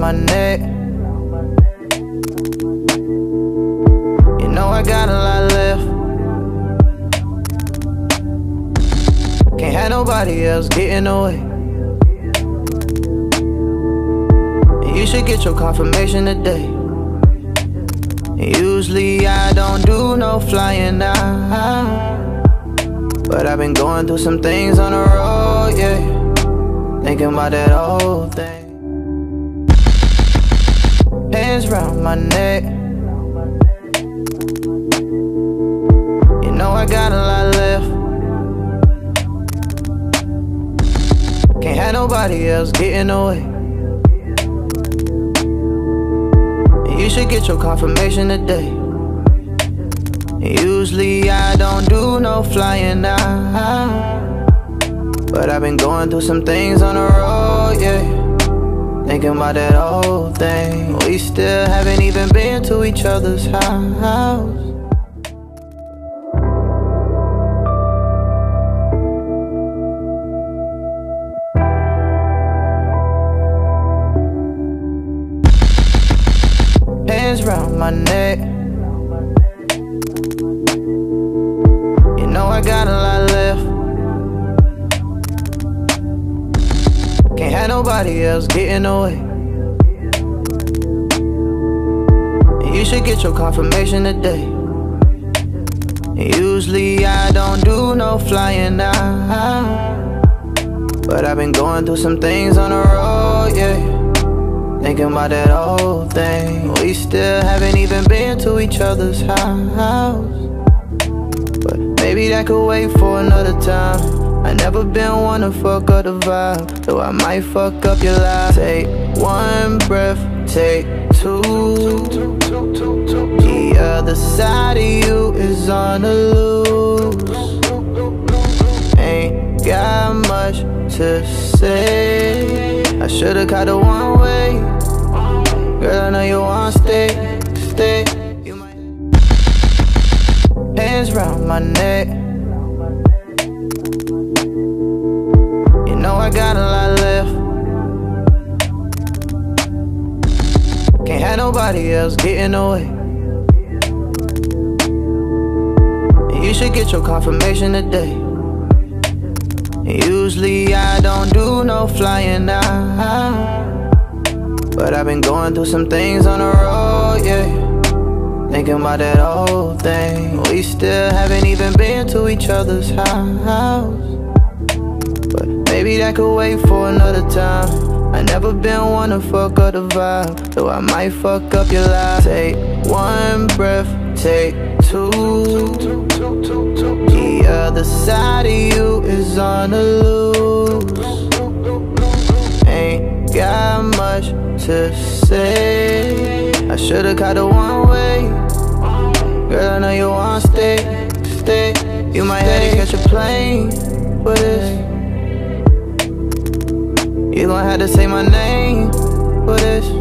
my neck. You know I got a lot left. Can't have nobody else getting away. You should get your confirmation today. Usually I don't do no flying out, but I've been going through some things on the road, yeah. Thinking about that old thing. Hands round my neck. You know I got a lot left. Can't have nobody else getting away. You should get your confirmation today. Usually I don't do no flying out, but I've been going through some things on the road, yeah. Thinking about that old thing. We still haven't even been to each other's house. Hands round my neck. You know I got a lot left. Can't have nobody else getting away. You should get your confirmation today. Usually I don't do no flying out, but I've been going through some things on the road, yeah. Thinking about that old thing. We still haven't even been to each other's house, but maybe that could wait for another time. I never been one to fuck up the vibe, though I might fuck up your life. Take one breath, take two. The other side of you is on the loose. Ain't got much to say. I should've caught the one way. Girl, I know you wanna stay, stay. You might. Hands round my neck. You know I got a lot left. Can't have nobody else getting away. You should get your confirmation today. Usually I don't do no flying out, but I've been going through some things on the road, yeah. Thinking about that old thing. We still haven't even been to each other's house, but maybe that could wait for another time. I never been one to fuck up the vibe, though I might fuck up your life. Take one breath, take two. The other side of you is on the loose. Ain't got much to say. I should've caught the one way. Girl, I know you wanna stay, stay. You might have to catch a plane for this. You gon' have to say my name for this.